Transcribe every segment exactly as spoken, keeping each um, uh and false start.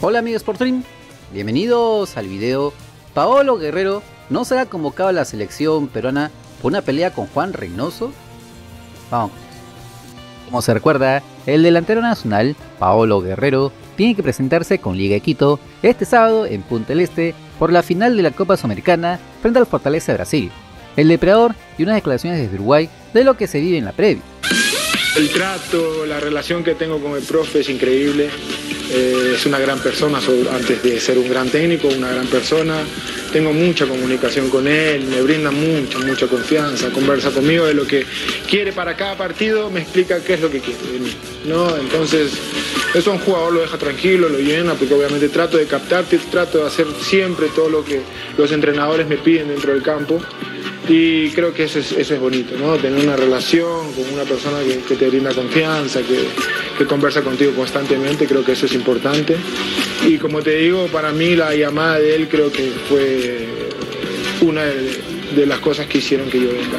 Hola amigos Sportstream, bienvenidos al video. Paolo Guerrero no será convocado a la selección peruana por una pelea con Juan Reynoso. Vamos. Como se recuerda, el delantero nacional, Paolo Guerrero, tiene que presentarse con Liga de Quito este sábado en Punta del Este por la final de la Copa Sudamericana frente al Fortaleza de Brasil. El depredador dio unas declaraciones desde Uruguay de lo que se vive en la previa. El trato, la relación que tengo con el profe es increíble. Eh, es una gran persona, antes de ser un gran técnico, una gran persona. Tengo mucha comunicación con él, me brinda mucha, mucha confianza, conversa conmigo de lo que quiere para cada partido, me explica qué es lo que quiere de mí, ¿no? Entonces, eso a un jugador lo deja tranquilo, lo llena, porque obviamente trato de captarte, trato de hacer siempre todo lo que los entrenadores me piden dentro del campo. Y creo que eso es, eso es bonito, ¿no? Tener una relación con una persona que, que te brinda confianza, que, que conversa contigo constantemente, creo que eso es importante. Y como te digo, para mí la llamada de él creo que fue una de, de las cosas que hicieron que yo venga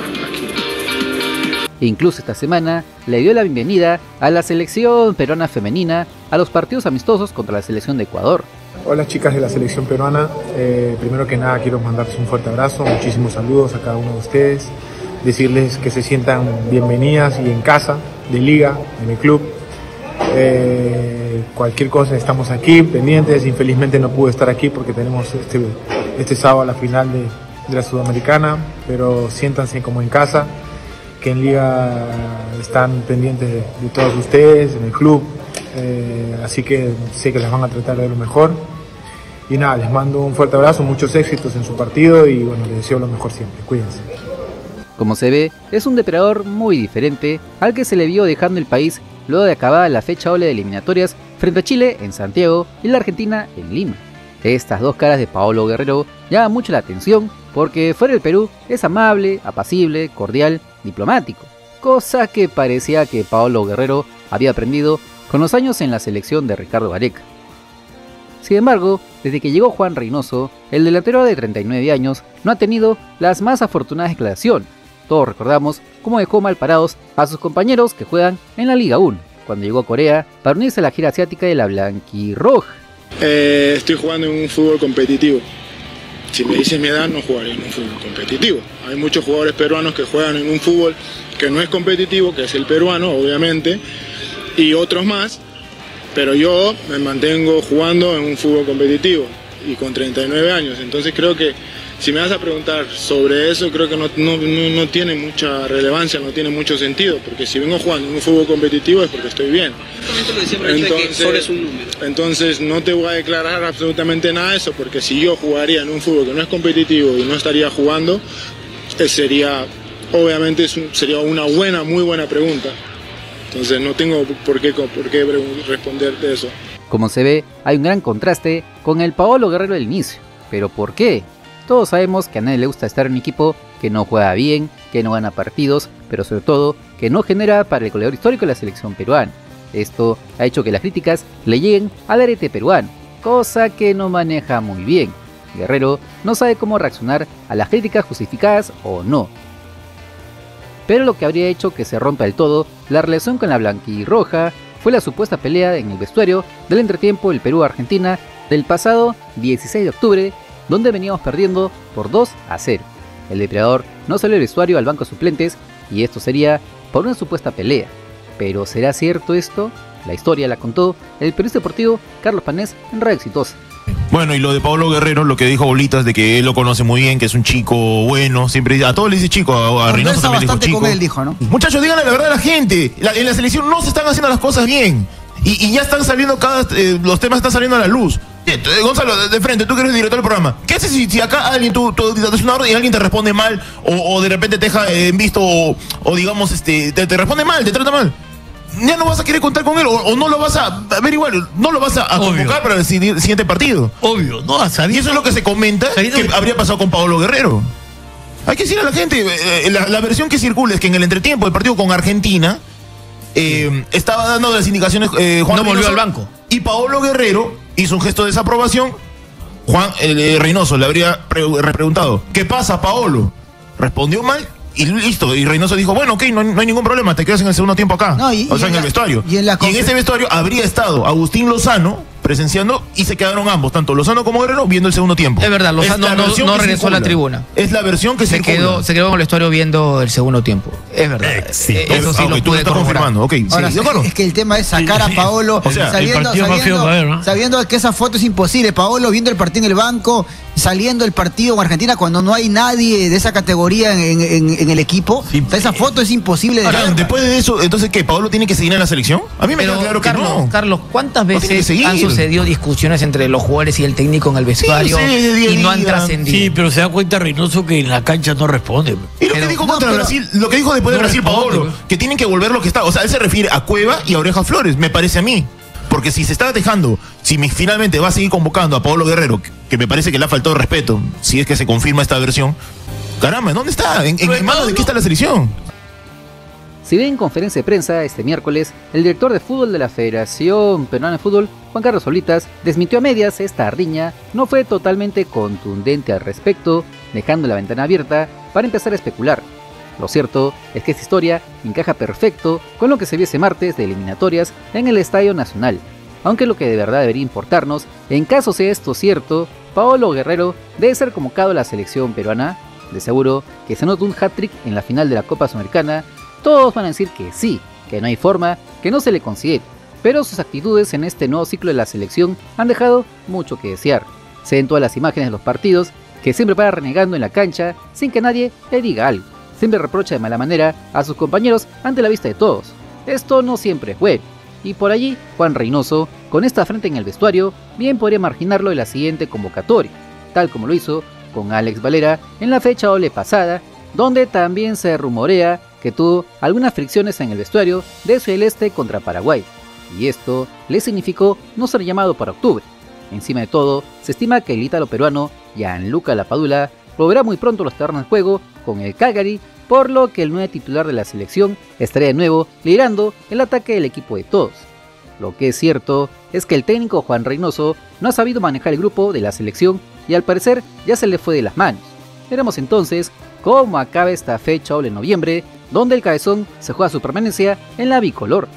aquí. Incluso esta semana le dio la bienvenida a la selección peruana femenina a los partidos amistosos contra la selección de Ecuador. Hola chicas de la selección peruana, eh, primero que nada quiero mandarles un fuerte abrazo, muchísimos saludos a cada uno de ustedes, decirles que se sientan bienvenidas y en casa, de liga, de mi club. Eh, cualquier cosa estamos aquí, pendientes. Infelizmente no pude estar aquí porque tenemos este, este sábado la final de, de la Sudamericana, pero siéntanse como en casa, que en liga están pendientes de, de todos ustedes, en el club. Eh, así que sé que las van a tratar de lo mejor y nada, les mando un fuerte abrazo, muchos éxitos en su partido y bueno, les deseo lo mejor siempre, cuídense. Como se ve, es un depredador muy diferente al que se le vio dejando el país luego de acabar la fecha doble de eliminatorias frente a Chile en Santiago y la Argentina en Lima. Estas dos caras de Paolo Guerrero llaman mucho la atención porque fuera del Perú es amable, apacible, cordial, diplomático, cosa que parecía que Paolo Guerrero había aprendido con los años en la selección de Ricardo Gareca. Sin embargo, desde que llegó Juan Reynoso, el delantero de treinta y nueve años no ha tenido las más afortunadas declaraciones. Todos recordamos cómo dejó mal parados a sus compañeros que juegan en la Liga uno, cuando llegó a Corea para unirse a la gira asiática de la blanquirroja. Eh, estoy jugando en un fútbol competitivo. Si me dices mi edad, no jugaré en un fútbol competitivo. Hay muchos jugadores peruanos que juegan en un fútbol que no es competitivo, que es el peruano, obviamente, y otros más, pero yo me mantengo jugando en un fútbol competitivo y con treinta y nueve años, entonces creo que si me vas a preguntar sobre eso, creo que no, no, no, no tiene mucha relevancia, no tiene mucho sentido, porque si vengo jugando en un fútbol competitivo es porque estoy bien. Entonces, entonces no te voy a declarar absolutamente nada de eso, porque si yo jugaría en un fútbol que no es competitivo y no estaría jugando, sería, obviamente sería una buena, muy buena pregunta. Entonces no tengo por qué, por qué responderte eso. Como se ve, hay un gran contraste con el Paolo Guerrero del inicio. ¿Pero por qué? Todos sabemos que a nadie le gusta estar en un equipo que no juega bien, que no gana partidos, pero sobre todo que no genera para el goleador histórico de la selección peruana. Esto ha hecho que las críticas le lleguen al arete peruano, cosa que no maneja muy bien. Guerrero no sabe cómo reaccionar a las críticas justificadas o no. Pero lo que habría hecho que se rompa del todo la relación con la blanquirroja fue la supuesta pelea en el vestuario del entretiempo del Perú-Argentina del pasado dieciséis de octubre, donde veníamos perdiendo por dos a cero. El depredador no salió del vestuario al banco de suplentes y esto sería por una supuesta pelea. ¿Pero será cierto esto? La historia la contó el periodista deportivo Carlos Panés en Radio Exitosa. Bueno, y lo de Paolo Guerrero, lo que dijo Bolitas, de que él lo conoce muy bien, que es un chico bueno, siempre a todos le dice chico, a, a Reynoso también dijo chico. Con él, dijo, ¿no? Muchachos, díganle la verdad a la gente, la, en la selección no se están haciendo las cosas bien, y, y ya están saliendo cada, eh, los temas están saliendo a la luz. Eh, Gonzalo, de, de frente, tú que eres el director del programa, ¿qué haces si, si acá alguien, tú, tú das una orden y alguien te responde mal, o, o de repente te deja eh, en visto, o, o digamos, este, te, te responde mal, te trata mal? Ya no vas a querer contar con él, o, o no lo vas a averiguar, no lo vas a, a convocar para el siguiente partido. Obvio, no, sabiendo, y eso es lo que se comenta que que habría pasado con Paolo Guerrero. Hay que decirle a la gente, eh, la, la versión que circula es que en el entretiempo del partido con Argentina eh, estaba dando las indicaciones eh, Juan no Reynoso, volvió al banco. Y Paolo Guerrero hizo un gesto de desaprobación. Juan eh, Reynoso le habría pre repreguntado, ¿qué pasa, Paolo? Respondió mal. Y listo, y Reynoso dijo, bueno, ok, no, no hay ningún problema, te quedas en el segundo tiempo acá, no, y, o sea, y en la, el vestuario. Y en, la y en ese vestuario habría estado Agustín Lozano, presenciando y se quedaron ambos, tanto Lozano como Guerrero, viendo el segundo tiempo. Es verdad, Lozano no, no regresó a la tribuna. Es la versión que se quedó, se quedó con el vestuario viendo el segundo tiempo. Es verdad. Eh, sí, eso sí ah, lo okay, pude confirmando. Okay, Ahora, sí, es, es que el tema es sacar a Paolo, o sea, sabiendo, sabiendo, ver, ¿no? sabiendo que esa foto es imposible. Paolo viendo el partido en el banco, saliendo el partido en Argentina cuando no hay nadie de esa categoría en, en, en el equipo. Sí, o sea, esa foto es imposible de ahora, después de eso, entonces, ¿qué? ¿Paolo tiene que seguir en la selección? A mí me queda claro que Carlos, no. Carlos, ¿cuántas veces no han sucedido discusiones entre los jugadores y el técnico en el vestuario sí, sí, día, y no han día. trascendido? Sí, pero se da cuenta Reynoso que en la cancha no responde. Y lo pero, que dijo no, contra pero, Brasil, lo que dijo después de no Brasil, responde, Paolo, que tienen que volver lo que está. O sea, él se refiere a Cueva y a Oreja Flores, me parece a mí. Porque si se está dejando, si me, finalmente va a seguir convocando a Paolo Guerrero, que, que me parece que le ha faltado respeto, si es que se confirma esta versión, caramba, ¿dónde está? ¿En, en, en manos de qué está la selección? Si bien en conferencia de prensa este miércoles, el director de fútbol de la Federación Peruana de Fútbol, Juan Carlos Solitas, desmintió a medias esta riña, no fue totalmente contundente al respecto, dejando la ventana abierta para empezar a especular. Lo cierto es que esta historia encaja perfecto con lo que se vio ese martes de eliminatorias en el Estadio Nacional, aunque lo que de verdad debería importarnos, en caso sea esto cierto, Paolo Guerrero debe ser convocado a la selección peruana. De seguro que se nota un hat-trick en la final de la Copa Sudamericana, todos van a decir que sí, que no hay forma, que no se le considere, pero sus actitudes en este nuevo ciclo de la selección han dejado mucho que desear. Se ven todas las imágenes de los partidos, que siempre para renegando en la cancha sin que nadie le diga algo. Siempre reprocha de mala manera a sus compañeros ante la vista de todos. Esto no siempre es bueno. Y por allí, Juan Reynoso, con esta frente en el vestuario, bien podría marginarlo de la siguiente convocatoria, tal como lo hizo con Alex Valera en la fecha doble pasada, donde también se rumorea que tuvo algunas fricciones en el vestuario de Celeste contra Paraguay. Y esto le significó no ser llamado para octubre. Encima de todo, se estima que el ítalo peruano Gianluca Lapadula volverá muy pronto a los terrenos de juego con el Cagliari, por lo que el nuevo titular de la selección estaría de nuevo liderando el ataque del equipo de todos. Lo que es cierto es que el técnico Juan Reynoso no ha sabido manejar el grupo de la selección y al parecer ya se le fue de las manos. Veremos entonces cómo acaba esta fecha doble en noviembre, donde el cabezón se juega su permanencia en la bicolor.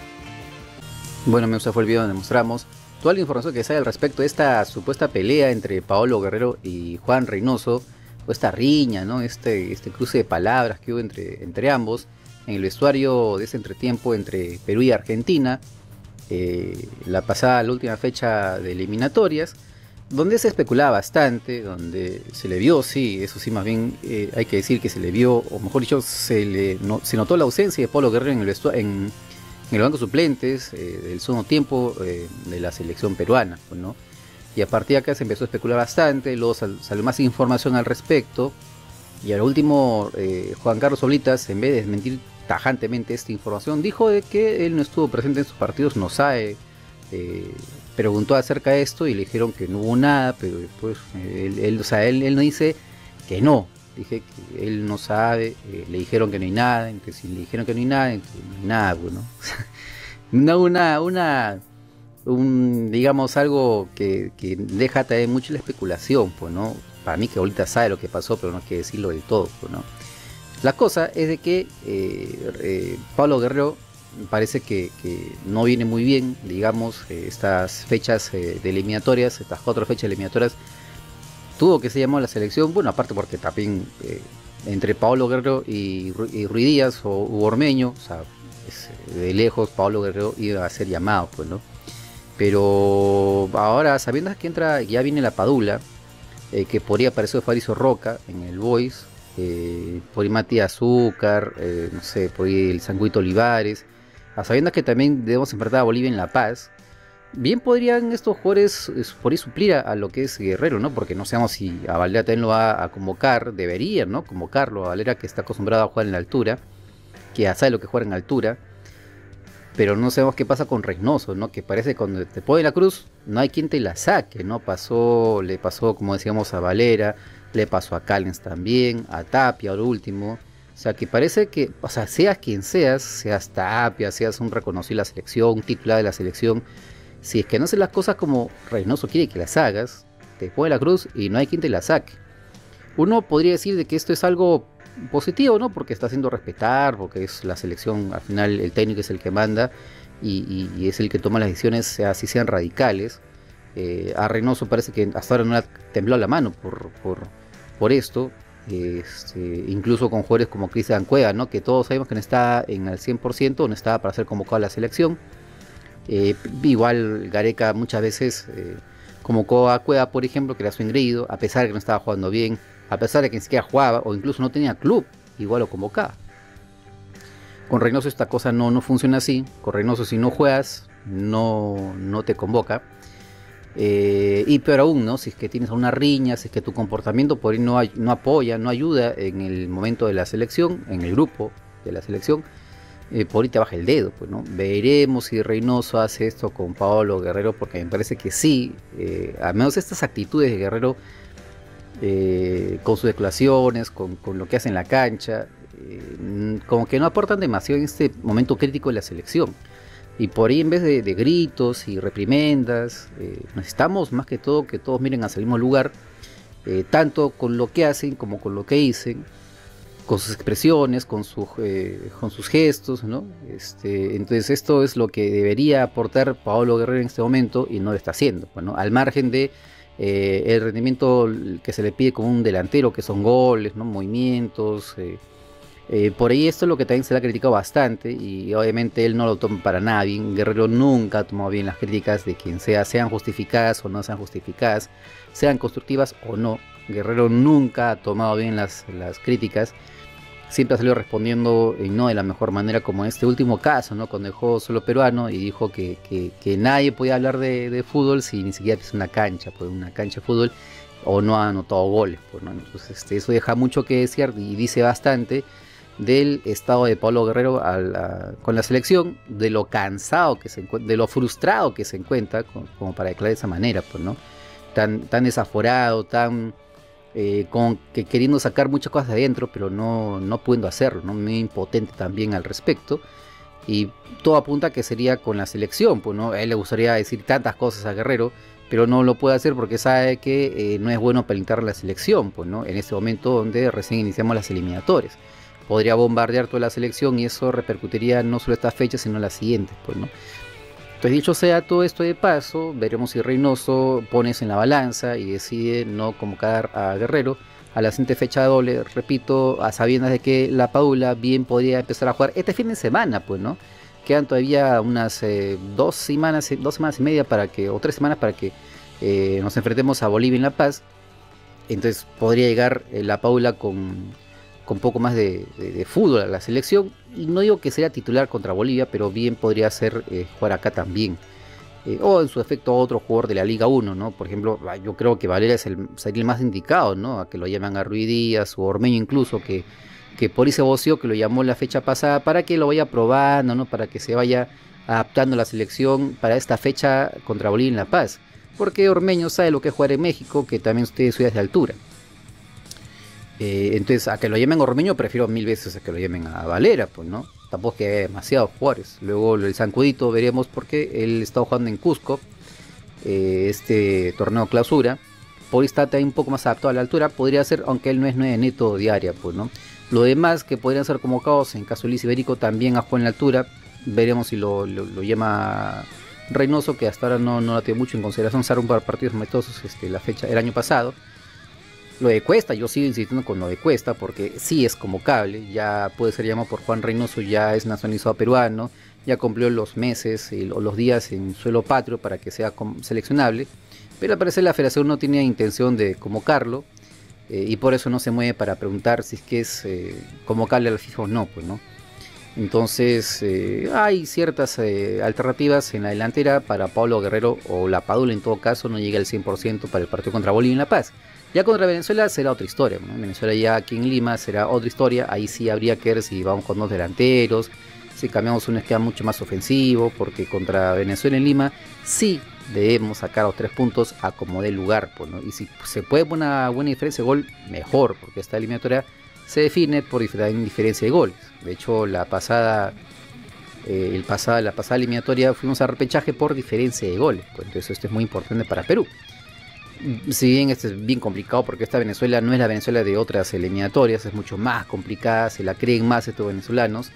Bueno, me gusta fue el video donde mostramos toda la información que sale al respecto de esta supuesta pelea entre Paolo Guerrero y Juan Reynoso, o esta riña, ¿no? Este, este cruce de palabras que hubo entre, entre ambos en el vestuario de ese entretiempo entre Perú y Argentina, eh, la pasada, la última fecha de eliminatorias, donde se especulaba bastante, donde se le vio, sí, eso sí, más bien eh, hay que decir que se le vio, o mejor dicho, se, le, no, se notó la ausencia de Paolo Guerrero en el, vestu en, en el banco suplentes eh, del segundo tiempo eh, de la selección peruana, pues, ¿no? Y a partir de acá se empezó a especular bastante, luego sal, salió más información al respecto, y al último eh, Juan Carlos Solitas, en vez de desmentir tajantemente esta información, dijo de que él no estuvo presente en sus partidos, no sabe, eh, preguntó acerca de esto y le dijeron que no hubo nada, pero después eh, él, él, o sea, él, él no dice que no, dije que él no sabe, eh, le dijeron que no hay nada, entonces si le dijeron que no hay nada, entonces no hay nada, bueno, no, una, una, un, digamos algo que, que deja también mucho la especulación, pues, ¿no? Para mí que ahorita sabe lo que pasó, pero no hay que decirlo del todo, pues, ¿no? La cosa es de que eh, eh, Paolo Guerrero parece que, que no viene muy bien, digamos, eh, estas fechas eh, de eliminatorias, estas cuatro fechas eliminatorias, tuvo que se llamó a la selección, bueno, aparte porque también eh, entre Paolo Guerrero y, y Ruiz Díaz o u Ormeño, o sea, es, de lejos Paolo Guerrero iba a ser llamado, pues, ¿no? Pero ahora, sabiendo que entra, ya viene la Padula, eh, que podría aparecer Farizo Roca en el Boys, eh, por ahí Matías Azúcar, eh, no sé, por ahí el Sanguito Olivares, a sabiendas que también debemos enfrentar a Bolivia en La Paz, bien podrían estos jugadores por ahí suplir a, a lo que es Guerrero, ¿no? Porque no sabemos si a Valera también lo va a convocar, deberían, ¿no? Convocarlo a Valera, que está acostumbrado a jugar en la altura, que ya sabe lo que juega en altura, pero no sabemos qué pasa con Reynoso, ¿no? Que parece que cuando te pone la cruz no hay quien te la saque, ¿no? Pasó, le pasó, como decíamos, a Valera, le pasó a Callens también, a Tapia al último. O sea, que parece que, o sea, seas quien seas, seas Tapia, seas un reconocido de la selección, un titular de la selección, si es que no haces las cosas como Reynoso quiere que las hagas, te pone la cruz y no hay quien te la saque. Uno podría decir de que esto es algo positivo, ¿no? Porque está haciendo respetar, porque es la selección, al final el técnico es el que manda, y, y, y es el que toma las decisiones, así sean radicales. Eh, a Reynoso parece que hasta ahora no le ha temblado la mano por, por, por esto. Este, incluso con jugadores como Cristian Cueva, ¿no? Que todos sabemos que no está en el cien por ciento, no estaba para ser convocado a la selección. Eh, igual Gareca muchas veces eh, convocó a Cueva, por ejemplo, que era su ingreído, a pesar de que no estaba jugando bien, a pesar de que ni siquiera jugaba o incluso no tenía club, igual lo convocaba. Con Reynoso esta cosa no, no funciona así. Con Reynoso, si no juegas, no, no te convoca. Eh, y peor aún, ¿no? Si es que tienes una riña, si es que tu comportamiento por ahí no, no apoya, no ayuda en el momento de la selección, en el grupo de la selección, eh, por ahí te baja el dedo, pues, ¿no? Veremos si Reynoso hace esto con Paolo Guerrero, porque me parece que sí, eh, al menos estas actitudes de Guerrero, eh, con sus declaraciones, con, con lo que hace en la cancha, eh, como que no aportan demasiado en este momento crítico de la selección. Y por ahí, en vez de, de gritos y reprimendas, eh, necesitamos más que todo que todos miren hacia el mismo lugar, eh, tanto con lo que hacen como con lo que dicen, con sus expresiones, con, su, eh, con sus gestos, ¿no? Este, entonces esto es lo que debería aportar Paolo Guerrero en este momento y no lo está haciendo, bueno, al margen de eh, el rendimiento que se le pide como un delantero, que son goles, ¿no? Movimientos. Eh, Eh, por ahí esto es lo que también se le ha criticado bastante y obviamente él no lo toma para nada bien. Guerrero nunca ha tomado bien las críticas de quien sea, sean justificadas o no sean justificadas, sean constructivas o no. Guerrero nunca ha tomado bien las, las críticas, siempre ha salido respondiendo y no de la mejor manera, como en este último caso, ¿no? Cuando dejó solo peruano y dijo que, que, que nadie podía hablar de, de fútbol si ni siquiera es una cancha, pues una cancha de fútbol, o no ha anotado goles, pues, ¿no? Entonces este, eso deja mucho que decir y dice bastante del estado de Paolo Guerrero a la, con la selección, de lo cansado que se encuentra, de lo frustrado que se encuentra, como, como para declarar de esa manera, pues, ¿no? Tan, tan desaforado, tan eh, con, que queriendo sacar muchas cosas de adentro, pero no, no pudiendo hacerlo, ¿no? Muy impotente también al respecto. Y todo apunta a que sería con la selección, pues, ¿no? A él le gustaría decir tantas cosas a Guerrero, pero no lo puede hacer porque sabe que eh, no es bueno palentar la selección, pues, ¿no? En este momento donde recién iniciamos las eliminatorias. Podría bombardear toda la selección y eso repercutiría no solo esta fecha sino las siguientes, pues, ¿no? Entonces, dicho sea todo esto de paso, veremos si Reynoso pone eso en la balanza y decide no convocar a Guerrero a la siguiente fecha doble, repito, a sabiendas de que la Padula bien podría empezar a jugar este fin de semana, pues, ¿no? Quedan todavía unas eh, dos semanas, dos semanas y media para que, o tres semanas para que eh, nos enfrentemos a Bolivia en La Paz. Entonces podría llegar eh, la Padula con con poco más de, de, de fútbol a la selección, y no digo que sea titular contra Bolivia, pero bien podría ser eh, jugar acá también, eh, o en su efecto otro jugador de la Liga uno, ¿no? Por ejemplo, yo creo que Valera es el, sería el más indicado, ¿no? A que lo llaman a Ruiz Díaz o Ormeño incluso, que, que por ese vocio que lo llamó la fecha pasada, para que lo vaya probando, ¿no? Para que se vaya adaptando a la selección para esta fecha contra Bolivia en La Paz, porque Ormeño sabe lo que es jugar en México, que también ustedes suben de altura. Eh, entonces, a que lo llamen Ormeño, prefiero mil veces a que lo llamen a Valera, pues, ¿no? Tampoco que haya demasiados jugadores. Luego el Zancudito veremos, porque él está jugando en Cusco, eh, este torneo clausura. Por ahí está también un poco más adaptado a la altura, podría ser, aunque él no es nueve neto diaria, pues, ¿no? Lo demás que podrían ser convocados, en caso de Luis Iberico, también a jugar en la altura. Veremos si lo, lo, lo llama Reynoso, que hasta ahora no, no la tiene mucho en consideración, ser un par de partidos amistosos este, la fecha, el año pasado. Lo de Cuesta, yo sigo insistiendo con lo de Cuesta, porque sí es convocable, ya puede ser llamado por Juan Reynoso, ya es nacionalizado peruano, ya cumplió los meses o los días en suelo patrio para que sea seleccionable, pero al parecer la federación no tenía intención de convocarlo, eh, y por eso no se mueve para preguntar si es que es eh, convocable a la FIFA o no, pues, ¿no? Entonces eh, hay ciertas eh, alternativas en la delantera para Paolo Guerrero, o la Padula en todo caso no llega al cien por ciento para el partido contra Bolivia en La Paz. Ya contra Venezuela será otra historia, ¿no? Venezuela ya aquí en Lima será otra historia. Ahí sí habría que ver si vamos con dos delanteros, si cambiamos un esquema mucho más ofensivo, porque contra Venezuela en Lima sí debemos sacar los tres puntos a como dé lugar, pues, ¿no? Y si se puede poner una buena diferencia de gol, mejor, porque esta eliminatoria se define por diferencia de goles. De hecho, la pasada, eh, el pasada, la pasada eliminatoria fuimos a repechaje por diferencia de goles, pues, entonces esto es muy importante para Perú. Si bien este es bien complicado, porque esta Venezuela no es la Venezuela de otras eliminatorias, es mucho más complicada, se la creen más estos venezolanos,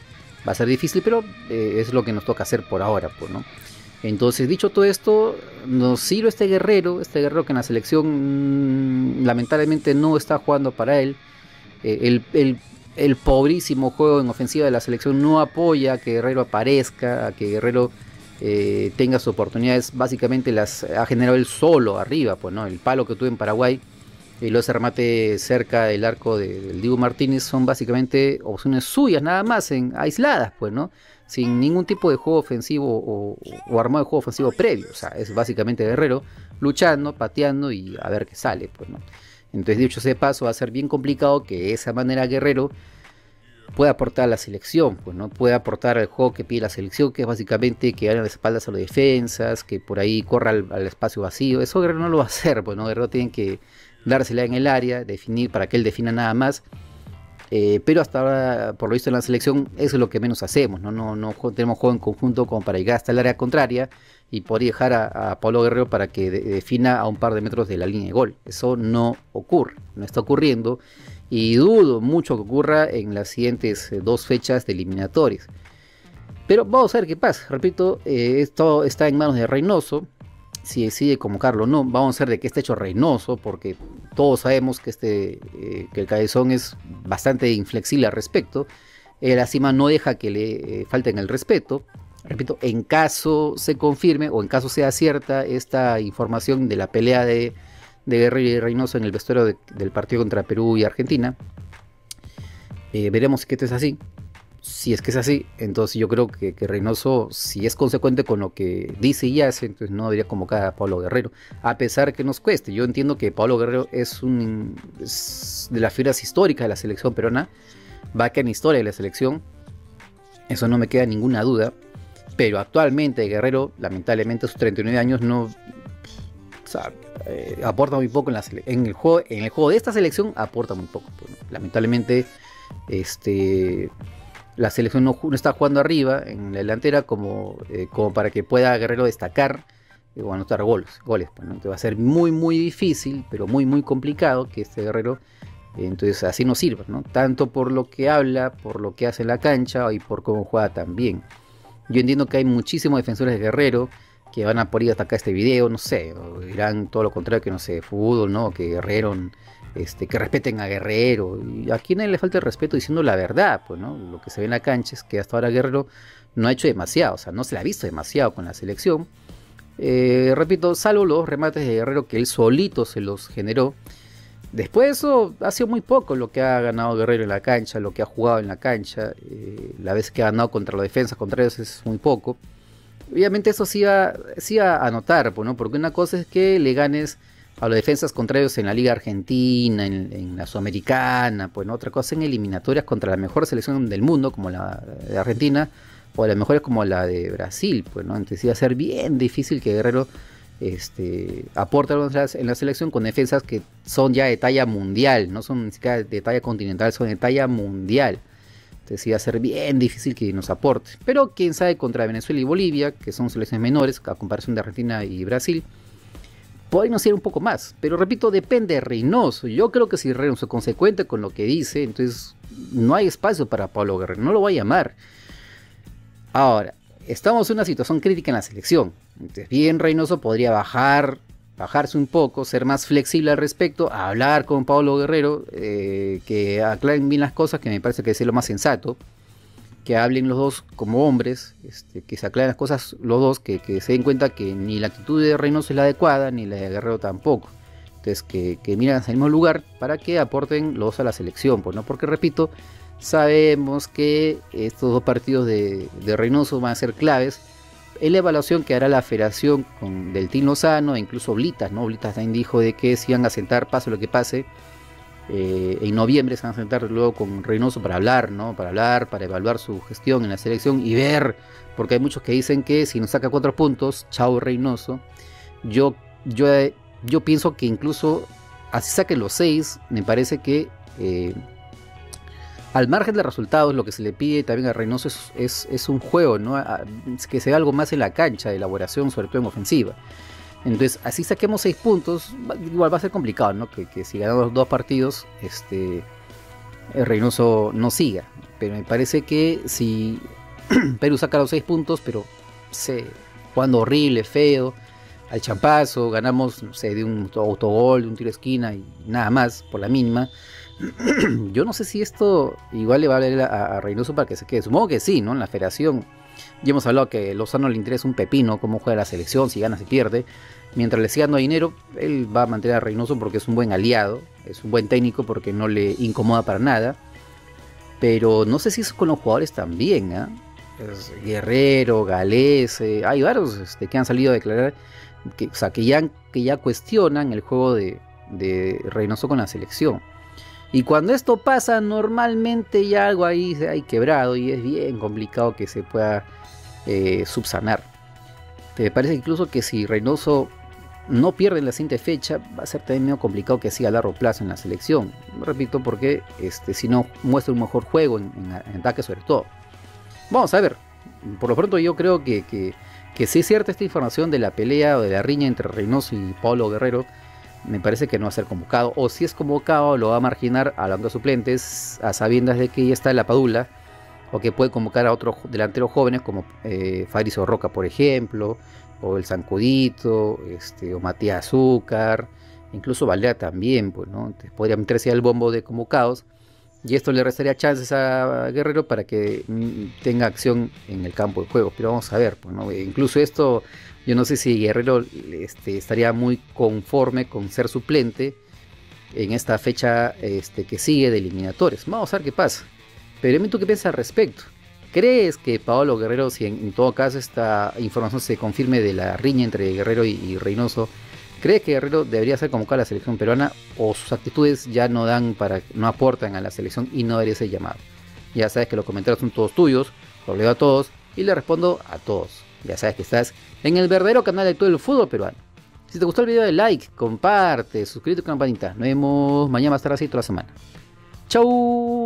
va a ser difícil, pero eh, es lo que nos toca hacer por ahora, pues, ¿no? Entonces, dicho todo esto, nos sirve este Guerrero, este Guerrero que en la selección mmm, lamentablemente no está jugando para él. Eh, el, el, el pobrísimo juego en ofensiva de la selección no apoya a que Guerrero aparezca, a que Guerrero eh, tenga sus oportunidades. Básicamente las ha generado él solo arriba, pues, ¿no? El palo que tuvo en Paraguay y los remate cerca del arco de, del Dibu Martínez son básicamente opciones suyas, nada más, en, aisladas, pues, ¿no? Sin ningún tipo de juego ofensivo o, o armado de juego ofensivo previo. O sea, es básicamente Guerrero luchando, pateando y a ver qué sale, pues, ¿no? Entonces, dicho ese paso, va a ser bien complicado que de esa manera Guerrero pueda aportar a la selección, pues, ¿no? Puede aportar al juego que pide la selección, que es básicamente que hagan las espaldas a los defensas, que por ahí corra al, al espacio vacío. Eso Guerrero no lo va a hacer, pues, ¿no? Guerrero tiene que dársela en el área, definir para que él defina nada más. Eh, pero hasta ahora, por lo visto en la selección, eso es lo que menos hacemos, ¿no? No, no tenemos juego en conjunto como para llegar hasta el área contraria y poder dejar a, a Pablo Guerrero para que de, defina a un par de metros de la línea de gol. Eso no ocurre, no está ocurriendo, y dudo mucho que ocurra en las siguientes eh, dos fechas de eliminatorias. Pero vamos a ver qué pasa. Repito, eh, esto está en manos de Reynoso. Si decide convocarlo o no, vamos a ver de qué está hecho Reynoso, porque todos sabemos que, este, eh, que el Cabezón es bastante inflexible al respecto. El Acima no deja que le eh, falten el respeto. Repito, en caso se confirme o en caso sea cierta esta información de la pelea de, de Guerrero y Reynoso en el vestuario de, del partido contra Perú y Argentina, eh, veremos que esto es así. Si es que es así, entonces yo creo que, que Reynoso, si es consecuente con lo que dice y hace, entonces no debería convocar a Pablo Guerrero, a pesar que nos cueste. Yo entiendo que Pablo Guerrero es, un, es de las figuras históricas de la selección peruana, va a quedar en historia de la selección, eso no me queda ninguna duda, pero actualmente Guerrero, lamentablemente a sus treinta y nueve años, no, o sea, eh, aporta muy poco en, la en, el juego, en el juego de esta selección, aporta muy poco. Pues, ¿no? Lamentablemente, este... la selección no, no está jugando arriba en la delantera como, eh, como para que pueda Guerrero destacar eh, o anotar goles, goles pues, ¿no? Entonces va a ser muy muy difícil, pero muy muy complicado que este Guerrero eh, entonces así nos sirva, ¿no? Tanto por lo que habla, por lo que hace en la cancha y por cómo juega también. Yo entiendo que hay muchísimos defensores de Guerrero que van a por ir hasta acá este video, no sé, o dirán todo lo contrario, que no sé, fútbol, ¿no? Que Guerrero... Este, que respeten a Guerrero, y a quien le falta el respeto diciendo la verdad, pues, ¿no? Lo que se ve en la cancha es que hasta ahora Guerrero no ha hecho demasiado, o sea, no se le ha visto demasiado con la selección. Eh, repito, salvo los remates de Guerrero que él solito se los generó. Después de eso ha sido muy poco lo que ha ganado Guerrero en la cancha, lo que ha jugado en la cancha. Eh, la vez que ha ganado contra los defensas contrarios es muy poco. Obviamente eso sí va, sí va a notar, pues, ¿no? Porque una cosa es que le ganes a los defensas contrarios en la Liga Argentina, en, en la Sudamericana, pues, ¿no? Otra cosa en eliminatorias contra la mejor selección del mundo, como la de Argentina, o las mejores como la de Brasil, pues, ¿no? Entonces iba a ser bien difícil que Guerrero este, aporte en la selección con defensas que son ya de talla mundial, no son ni siquiera de talla continental, son de talla mundial. Entonces iba a ser bien difícil que nos aporte. Pero quién sabe, contra Venezuela y Bolivia, que son selecciones menores, a comparación de Argentina y Brasil, podría ser un poco más, pero repito, depende de Reynoso. Yo creo que si Reynoso es consecuente con lo que dice, entonces no hay espacio para Pablo Guerrero, no lo va a llamar. Ahora, estamos en una situación crítica en la selección, entonces bien Reynoso podría bajar, bajarse un poco, ser más flexible al respecto, hablar con Pablo Guerrero, eh, que aclaren bien las cosas, que me parece que es lo más sensato, que hablen los dos como hombres, este, que se aclaren las cosas los dos, que, que se den cuenta que ni la actitud de Reynoso es la adecuada, ni la de Guerrero tampoco. Entonces que, que miren hacia el mismo lugar para que aporten los dos a la selección, pues, ¿no? Porque repito, sabemos que estos dos partidos de, de Reynoso van a ser claves en la evaluación que hará la federación con del Team Lozano, e incluso Blitas, ¿no? Blitas también dijo de que se iban a sentar, pase lo que pase. Eh, en noviembre se van a sentar luego con Reynoso para hablar, ¿no? Para hablar, para evaluar su gestión en la selección y ver, porque hay muchos que dicen que si nos saca cuatro puntos, chao Reynoso. Yo, yo, yo pienso que incluso así saque los seis, me parece que eh, al margen de resultados, lo que se le pide también a Reynoso es, es, es un juego, ¿no? A, que se vea algo más en la cancha, de elaboración, sobre todo en ofensiva. Entonces, así saquemos seis puntos, igual va a ser complicado, ¿no? Que, que si ganamos dos partidos, este, Reynoso no siga. Pero me parece que si Perú saca los seis puntos, pero se, jugando horrible, feo, al champazo, ganamos, no sé, de un autogol, de un tiro de esquina y nada más, por la mínima. Yo no sé si esto igual le va a valer a, a Reynoso para que se quede. Supongo que sí, ¿no? En la federación ya hemos hablado que a Lozano le interesa un pepino cómo juega la selección, si gana, si pierde. Mientras le siga dando dinero, él va a mantener a Reynoso porque es un buen aliado, es un buen técnico porque no le incomoda para nada. Pero no sé si eso con los jugadores también, ¿eh? Es Guerrero, Galés, eh, hay varios este, que han salido a declarar que, o sea, que, ya, que ya cuestionan el juego de, de Reynoso con la selección. Y cuando esto pasa, normalmente ya algo ahí se ha quebrado y es bien complicado que se pueda eh, subsanar. Me parece incluso que si Reynoso no pierde en la siguiente fecha, va a ser también medio complicado que siga a largo plazo en la selección. Repito, porque este, si no muestra un mejor juego en, en, en ataque sobre todo. Vamos a ver. Por lo pronto yo creo que, que, que si es cierta esta información de la pelea o de la riña entre Reynoso y Paolo Guerrero, me parece que no va a ser convocado. O si es convocado, lo va a marginar a la banca de suplentes, a sabiendas de que ya está en la Padula, o que puede convocar a otros delanteros jóvenes como eh, Fabrizio Roca, por ejemplo, o el Zancudito, este, o Matías Azúcar, incluso Valera también, pues, ¿no? Entonces, podría meterse al bombo de convocados, y esto le restaría chances a Guerrero para que mm, tenga acción en el campo de juego. Pero vamos a ver, pues, ¿no? Incluso esto, yo no sé si Guerrero este, estaría muy conforme con ser suplente en esta fecha este, que sigue de eliminatorios. Vamos a ver qué pasa. Pero ¿tú qué piensas al respecto? ¿Crees que Paolo Guerrero, si en, en todo caso esta información se confirme de la riña entre Guerrero y, y Reynoso, ¿crees que Guerrero debería ser convocado a la selección peruana o sus actitudes ya no dan para, no aportan a la selección y no debería ser llamado? Ya sabes que los comentarios son todos tuyos, los leo a todos y le respondo a todos. Ya sabes que estás en el verdadero canal de todo el fútbol peruano. Si te gustó el video, de like, comparte, suscríbete con la campanita. Nos vemos mañana más tarde así toda la semana. Chau.